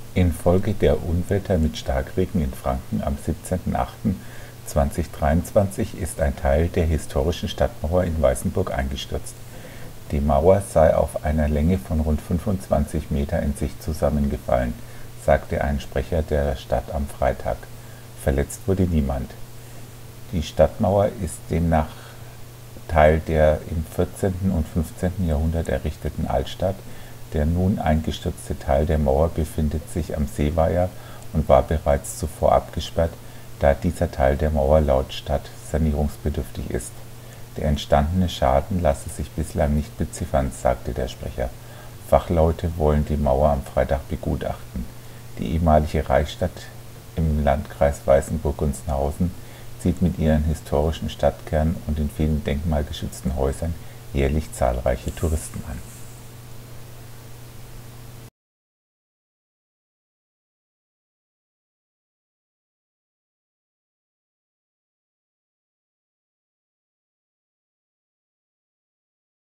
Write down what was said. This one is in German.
Infolge der Unwetter mit Starkregen in Franken am 17.08.2023 ist ein Teil der historischen Stadtmauer in Weißenburg eingestürzt. Die Mauer sei auf einer Länge von rund 25 Meter in sich zusammengefallen, sagte ein Sprecher der Stadt am Freitag. Verletzt wurde niemand. Die Stadtmauer ist demnach Teil der im 14. und 15. Jahrhundert errichteten Altstadt. Der nun eingestürzte Teil der Mauer befindet sich am Seeweiher und war bereits zuvor abgesperrt, da dieser Teil der Mauer laut Stadt sanierungsbedürftig ist. Der entstandene Schaden lasse sich bislang nicht beziffern, sagte der Sprecher. Fachleute wollen die Mauer am Freitag begutachten. Die ehemalige Reichsstadt im Landkreis Weißenburg-Gunzenhausen zieht mit ihren historischen Stadtkern und den vielen denkmalgeschützten Häusern jährlich zahlreiche Touristen an.